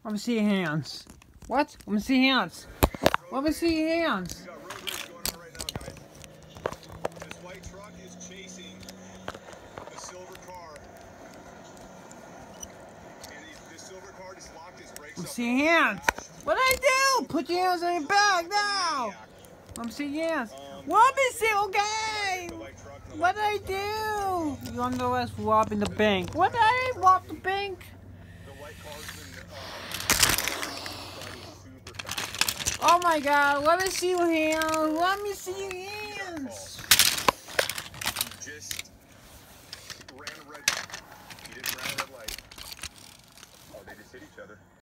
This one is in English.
Let me see your hands. What? Let me see hands. Let me see your hands. We got road rage going on right now, guys. This white truck is chasing the silver car. And the silver car just locked his brakes Let me up. see your hands. What'd I do? Put your hands on your back now. Let me see your hands. Let me see, okay. What did I do? You under arrest for robbing the bank. What did I rob the bank? The white car's been super fast. Oh my God, let me see your hands. Let me see your hands. Just ran a red. He didn't run a red light. Oh, they just hit each other.